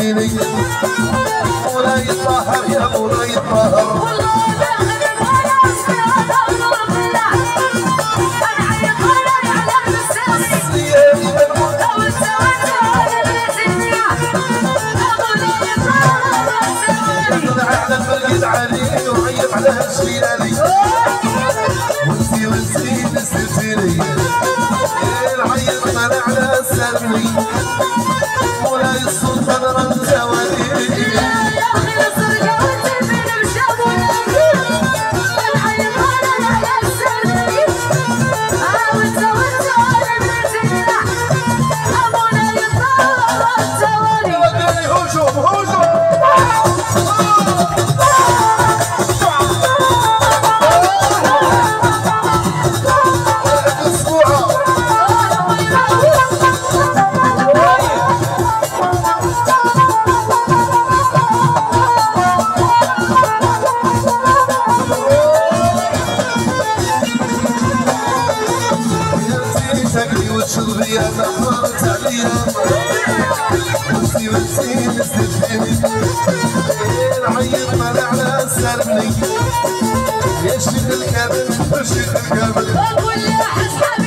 سلسلي مولاي الطاهر يا مولاي الطاهر علي وعيب على هالشيالي وانسي تسترجيني العيب طالع على سلمي مولاي السلطان رمزاوي شربي انا حارت عليا وانسي نستفيني العيط طالع على سلمني يا شيخ الكامل يا شيخ الكامل